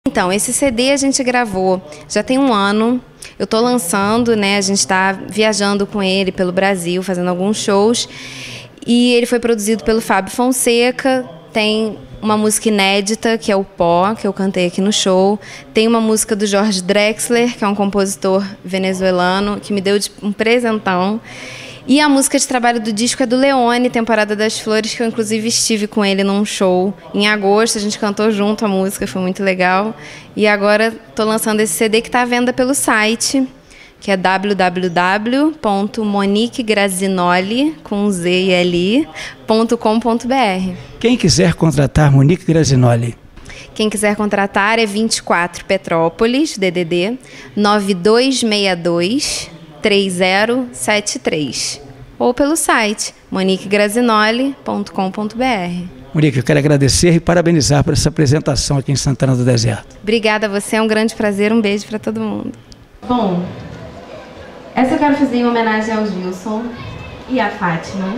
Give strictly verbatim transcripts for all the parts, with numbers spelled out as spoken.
Então, esse C D a gente gravou já tem um ano. Eu estou lançando, né? A gente está viajando com ele pelo Brasil, fazendo alguns shows. E ele foi produzido pelo Fábio Fonseca. Tem uma música inédita, que é o Pó, que eu cantei aqui no show. Tem uma música do Jorge Drexler, que é um compositor venezuelano, que me deu um presentão. E a música de trabalho do disco é do Leone, Temporada das Flores, que eu inclusive estive com ele num show em agosto. A gente cantou junto a música, foi muito legal. E agora estou lançando esse C D que está à venda pelo site, que é w w w ponto monique grazinoli com Z e L I ponto com ponto b r. Quem quiser contratar Monique Grazinoli? Quem quiser contratar é vinte e quatro Petrópolis, D D D nove dois seis dois três zero sete três, ou pelo site monique grazinoli ponto com ponto b r. Monique, eu quero agradecer e parabenizar por essa apresentação aqui em Santana do Deserto. Obrigada a você, é um grande prazer, um beijo para todo mundo. Bom, essa eu quero fazer em homenagem ao Gilson e à Fátima.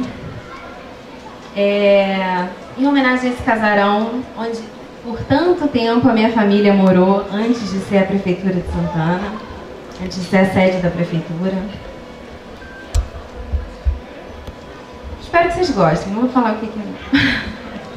É, em homenagem a esse casarão, onde por tanto tempo a minha família morou antes de ser a Prefeitura de Santana, antes de ser a sede da Prefeitura. Espero que vocês gostem, não vou falar o que que é.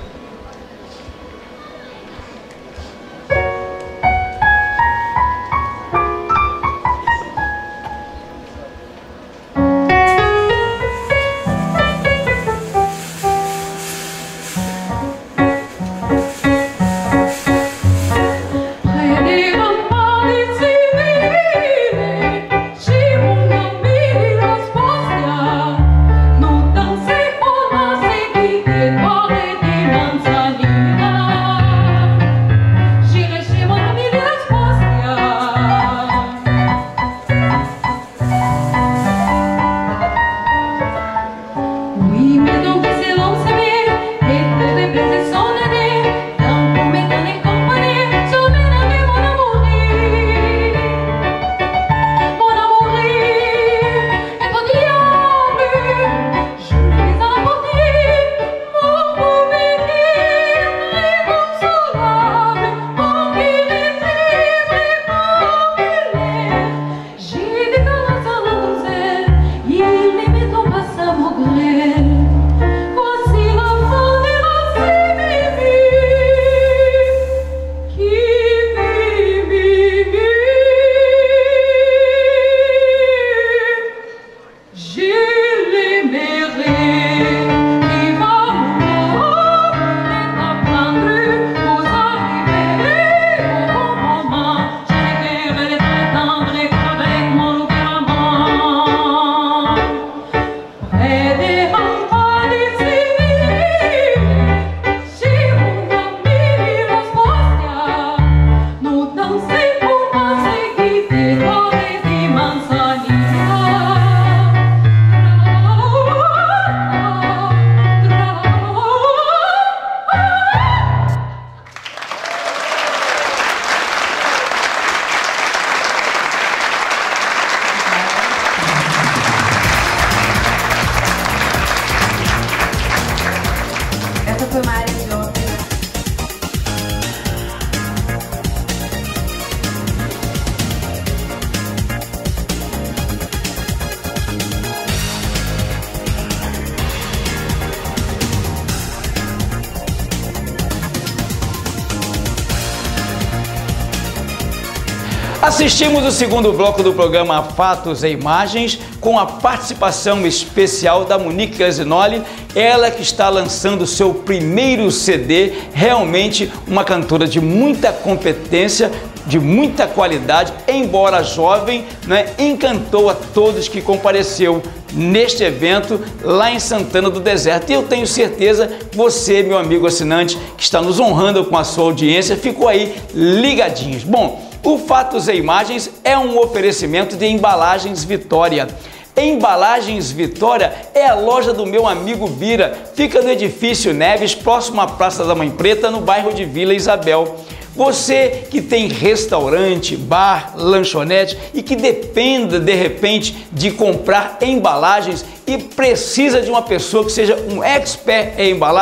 Assistimos o segundo bloco do programa Fatos e Imagens com a participação especial da Monique Grazinoli, ela que está lançando o seu primeiro C D, realmente uma cantora de muita competência, de muita qualidade, embora jovem, né, encantou a todos que compareceu neste evento lá em Santana do Deserto. E eu tenho certeza que você, meu amigo assinante, que está nos honrando com a sua audiência, ficou aí ligadinhos. Bom, o Fatos e Imagens é um oferecimento de Embalagens Vitória. Embalagens Vitória é a loja do meu amigo Bira, fica no Edifício Neves, próximo à Praça da Mãe Preta, no bairro de Vila Isabel. Você que tem restaurante, bar, lanchonete e que dependa de repente de comprar embalagens e precisa de uma pessoa que seja um expert em embalagem,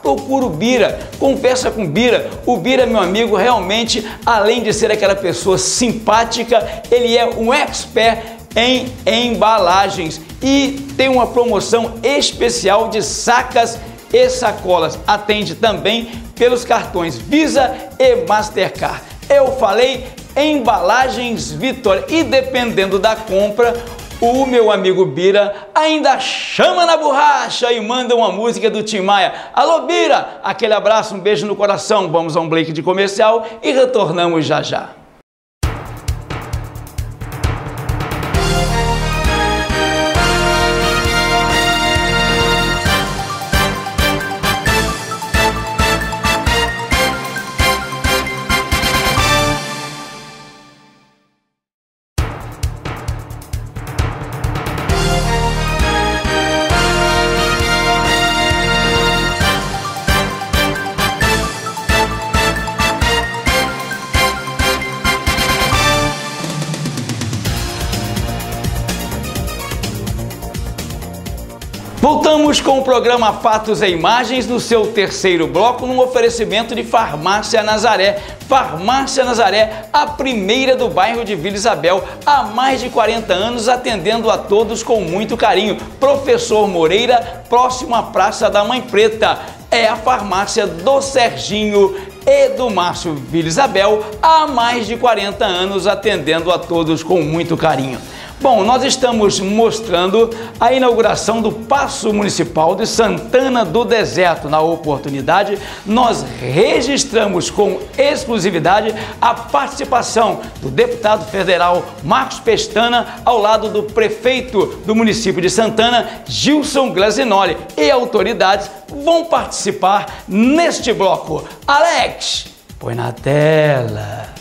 procura o Bira, conversa com o Bira. O Bira, meu amigo, realmente, além de ser aquela pessoa simpática, ele é um expert em embalagens e tem uma promoção especial de sacas e sacolas. Atende também pelos cartões Visa e Mastercard. Eu falei Embalagens Vitória e dependendo da compra, o meu amigo Bira ainda chama na borracha e manda uma música do Tim Maia. Alô, Bira! Aquele abraço, um beijo no coração. Vamos a um break de comercial e retornamos já já. Voltamos com o programa Fatos e Imagens no seu terceiro bloco, num oferecimento de Farmácia Nazaré. Farmácia Nazaré, a primeira do bairro de Vila Isabel, há mais de quarenta anos, atendendo a todos com muito carinho. Professor Moreira, próximo à Praça da Mãe Preta. É a farmácia do Serginho e do Márcio. Vila Isabel, há mais de quarenta anos, atendendo a todos com muito carinho. Bom, nós estamos mostrando a inauguração do Paço Municipal de Santana do Deserto. Na oportunidade, nós registramos com exclusividade a participação do deputado federal Marcos Pestana ao lado do prefeito do município de Santana, Gilson Glasinoli, e autoridades vão participar neste bloco. Alex, põe na tela.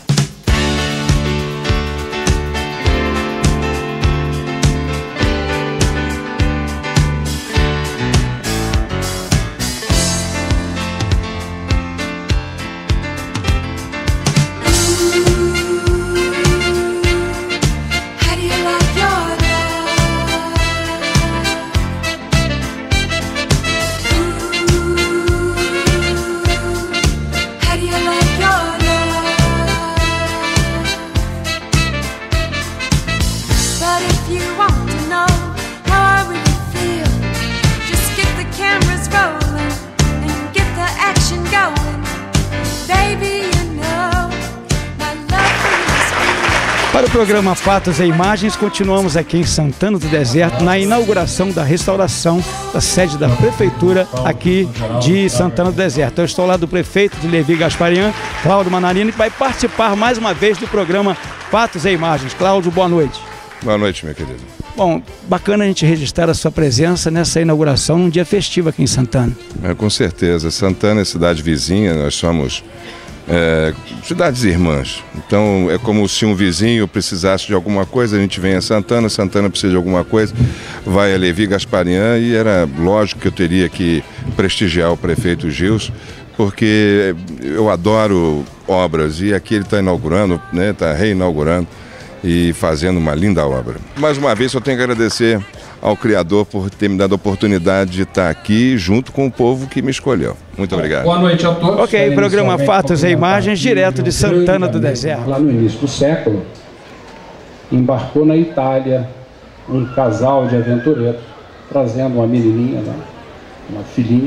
Para o programa Fatos e Imagens, continuamos aqui em Santana do Deserto, na inauguração da restauração da sede da Prefeitura aqui de Santana do Deserto. Eu estou lá do prefeito de Levi Gasparian, Cláudio Manarino, que vai participar mais uma vez do programa Fatos e Imagens. Cláudio, boa noite. Boa noite, meu querido. Bom, bacana a gente registrar a sua presença nessa inauguração num dia festivo aqui em Santana. É, com certeza. Santana é cidade vizinha, nós somos é, cidades irmãs. Então é como se um vizinho precisasse de alguma coisa, a gente vem a Santana, Santana precisa de alguma coisa, vai a Levi Gasparian, e era lógico que eu teria que prestigiar o prefeito Gilson, porque eu adoro obras e aqui ele está inaugurando, né, está reinaugurando e fazendo uma linda obra. Mais uma vez eu tenho que agradecer ao Criador por ter me dado a oportunidade de estar aqui junto com o povo que me escolheu. Muito obrigado. Boa noite a todos. Ok, programa Fatos e Imagens, direto de Santana do Deserto. Lá no início do século, embarcou na Itália um casal de aventureiros, trazendo uma menininha, né, uma filhinha,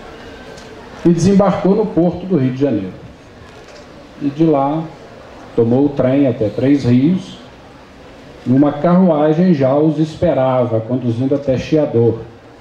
e desembarcou no porto do Rio de Janeiro. E de lá tomou o trem até Três Rios, e uma carruagem já os esperava, conduzindo até Chiador.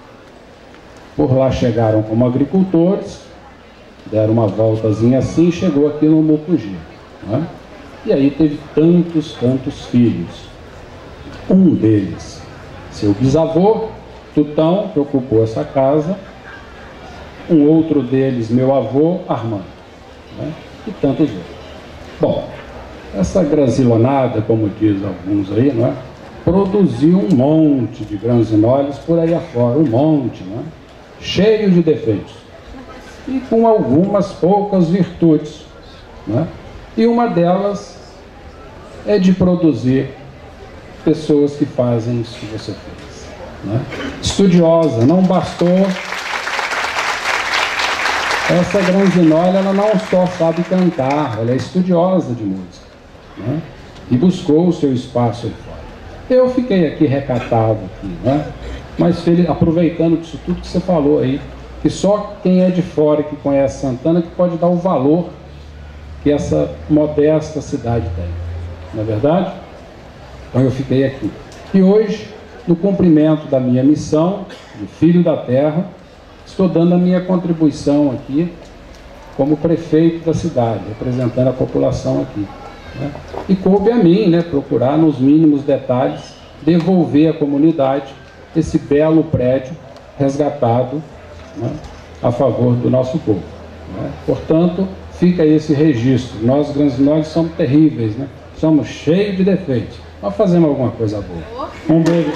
Por lá chegaram como agricultores, deram uma voltazinha assim e chegou aqui no Mucuji, né? E aí teve tantos, tantos filhos. Um deles, seu bisavô, Tutão, que ocupou essa casa. Um outro deles, meu avô, Armando, né? E tantos outros. Bom, essa granzilonada, como diz alguns aí, não é? Produziu um monte de granzinoles por aí afora, um monte, não é? Cheio de defeitos e com algumas poucas virtudes, não é? E uma delas é de produzir pessoas que fazem isso que você fez, não é? Estudiosa, não bastou essa Granzinoli, ela não só sabe cantar, ela é estudiosa de música, né? E buscou o seu espaço aí fora. Eu fiquei aqui recatado, aqui, né? Mas aproveitando disso tudo que você falou aí, que só quem é de fora e que conhece Santana que pode dar o valor que essa modesta cidade tem, não é verdade? Então eu fiquei aqui. E hoje, no cumprimento da minha missão de filho da terra, estou dando a minha contribuição aqui como prefeito da cidade, representando a população aqui, né? E coube a mim, né, procurar nos mínimos detalhes devolver à comunidade esse belo prédio resgatado, né, a favor do nosso povo, né? Portanto, fica esse registro. Nós, Granzinoli, somos terríveis, né? Somos cheios de defeitos. Nós fazemos alguma coisa boa. Um beijo.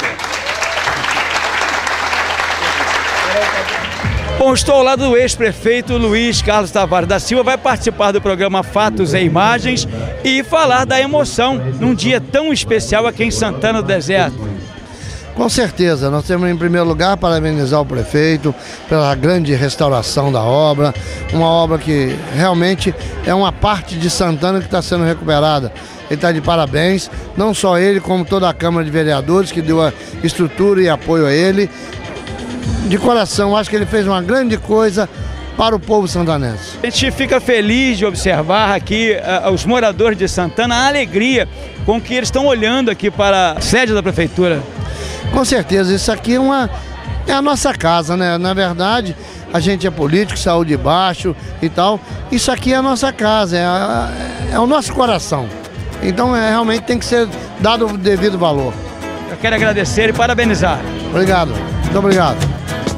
Bom, estou ao lado do ex-prefeito Luiz Carlos Tavares da Silva, vai participar do programa Fatos e Imagens e falar da emoção num dia tão especial aqui em Santana do Deserto. Com certeza, nós temos em primeiro lugar parabenizar o prefeito pela grande restauração da obra, uma obra que realmente é uma parte de Santana que está sendo recuperada. Ele está de parabéns, não só ele, como toda a Câmara de Vereadores que deu a estrutura e apoio a ele. De coração, acho que ele fez uma grande coisa para o povo santanense. A gente fica feliz de observar aqui uh, os moradores de Santana, a alegria com que eles estão olhando aqui para a sede da prefeitura. Com certeza, isso aqui é, uma, é a nossa casa, né? Na verdade, a gente é político, saiu de baixo e tal. Isso aqui é a nossa casa, é, a, é o nosso coração. Então, é, realmente tem que ser dado o devido valor. Eu quero agradecer e parabenizar. Obrigado, muito obrigado.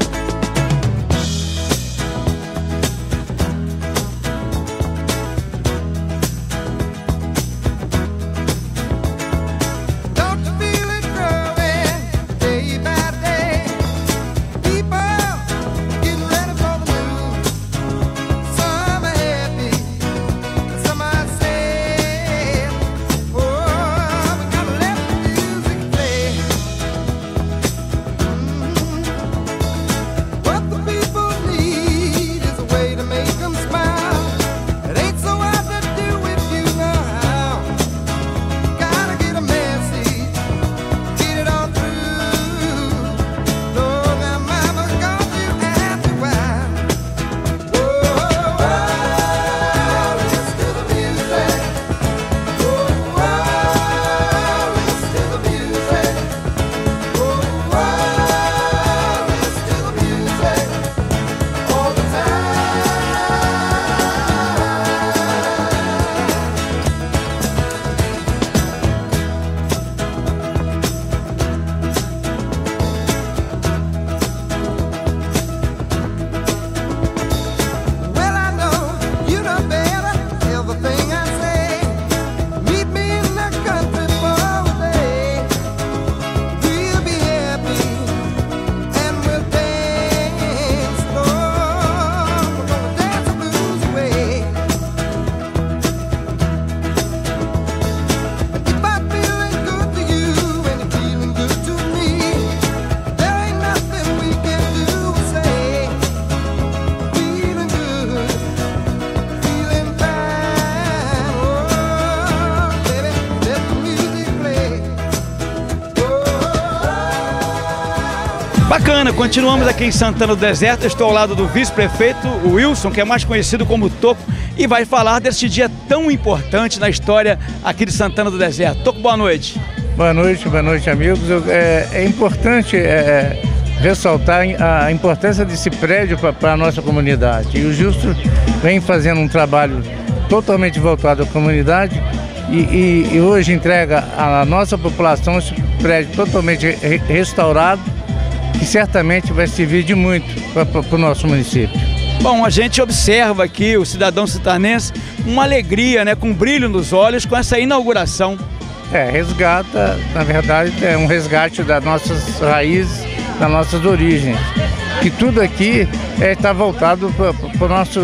Bacana, continuamos aqui em Santana do Deserto. Estou ao lado do vice-prefeito, o Wilson, que é mais conhecido como Toco, e vai falar desse dia tão importante na história aqui de Santana do Deserto. Toco, boa noite. Boa noite, boa noite, amigos. É, é importante é, ressaltar a importância desse prédio para a nossa comunidade. E o Justo vem fazendo um trabalho totalmente voltado à comunidade e, e, e hoje entrega à nossa população esse prédio totalmente re restaurado, que certamente vai servir de muito para o nosso município. Bom, a gente observa aqui o cidadão santanense uma alegria, né, com um brilho nos olhos com essa inauguração. É, resgata, na verdade, é um resgate das nossas raízes, das nossas origens. Que tudo aqui está é, voltado para o nosso,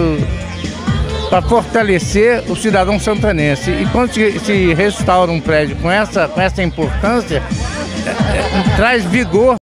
para fortalecer o cidadão santanense. E quando se, se restaura um prédio com essa, com essa importância, é, é, traz vigor